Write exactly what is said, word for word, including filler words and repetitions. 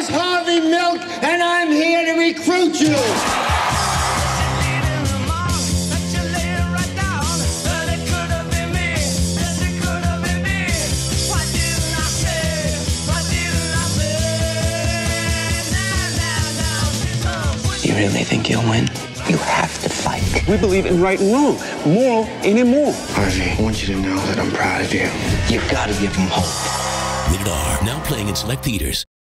is Harvey Milk, and I'm here to recruit you. You really think you'll win? You have to fight. We believe in right and wrong, moral and immoral. Harvey, I want you to know that I'm proud of you. You've got to give him hope. Rated R, now playing in select theaters.